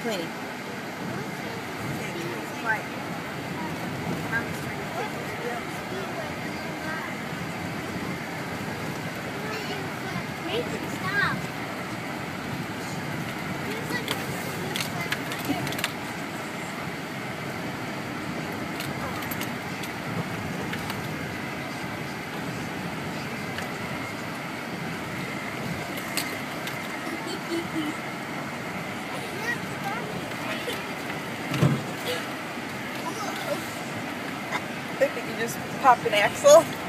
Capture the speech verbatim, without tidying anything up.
cleaning. Quiet. Stop. I think you just popped an axle.